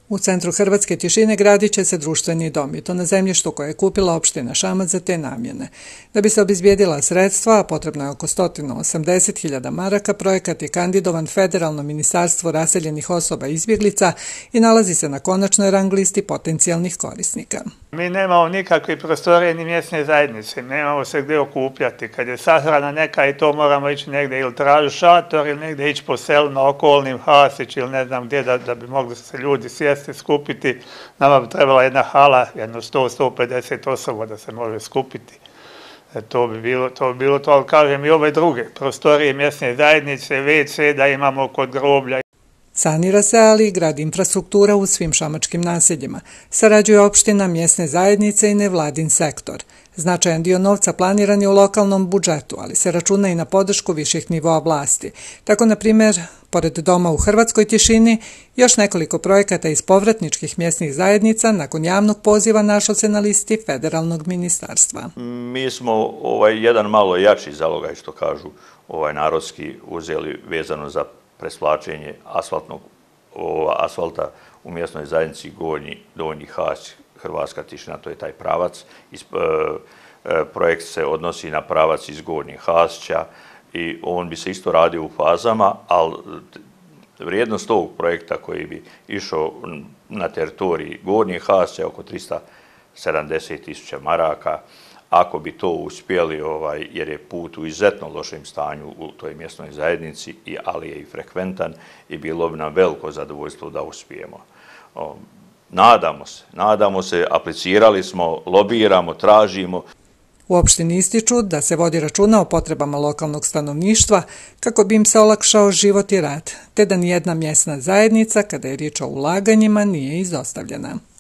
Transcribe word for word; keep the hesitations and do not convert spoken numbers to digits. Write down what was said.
U centru Hrvatske Tišine gradit će se društveni dom i to na zemljištu koje je kupila opština Šamac za te namjene. Da bi se obezbijedila sredstva, a potrebno je oko sto osamdeset hiljada maraka, projekat je kandidovan Federalno ministarstvo raseljenih osoba i izbjeglica i nalazi se na konačnoj rang listi potencijalnih korisnika. Mi nemamo nikakve prostorije ni mjesne zajednice, nemamo se gdje okupljati. Kad je sahrana neka i to moramo ići negdje ili tražiti šator ili negdje ići po selu na okolnim Hasić ili ne znam gdje da, da bi mogli se ljudi sjesti, skupiti. Nama bi trebala jedna hala, jedno sto do sto pedeset osoba da se može skupiti. E, to bi bilo to, bi bilo to ali kažem i ove druge prostorije mjesne zajednice, ve ce da imamo kod groblja. Sanira se, ali i gradi infrastruktura u svim šamačkim naseljima. Sarađuje opština, mjesne zajednice i nevladin sektor. Značajan dio novca planiran je u lokalnom budžetu, ali se računa i na podršku viših nivoa vlasti. Tako, na primjer, pored doma u Hrvatskoj Tišini, još nekoliko projekata iz povratničkih mjesnih zajednica nakon javnog poziva našlo se na listi Federalnog ministarstva. Mi smo ovaj jedan malo jači zalogaj, što kažu ovaj narodski, uzeli vezano za presvlačenje asfaltnog ova, asfalta u mjesnoj zajednici Gornji, Donji Hać, Hrvatska Tišina, to je taj pravac. Iz, e, e, projekt se odnosi na pravac iz Gornjeg Hasića i on bi se isto radio u fazama, ali vrijednost ovog projekta koji bi išao na teritoriji Gornjeg Hasića je oko tristo sedamdeset tisuća maraka. Ako bi to uspjeli, ovaj, jer je put u izuzetno lošem stanju u toj mjesnoj zajednici, ali je i frekventan i bilo bi nam veliko zadovoljstvo da uspijemo. O, nadamo se, nadamo se, aplicirali smo, lobiramo, tražimo. U opštini ističu da se vodi računa o potrebama lokalnog stanovništva kako bi im se olakšao život i rad, te da nijedna mjesna zajednica, kada je riječ o ulaganjima, nije izostavljena.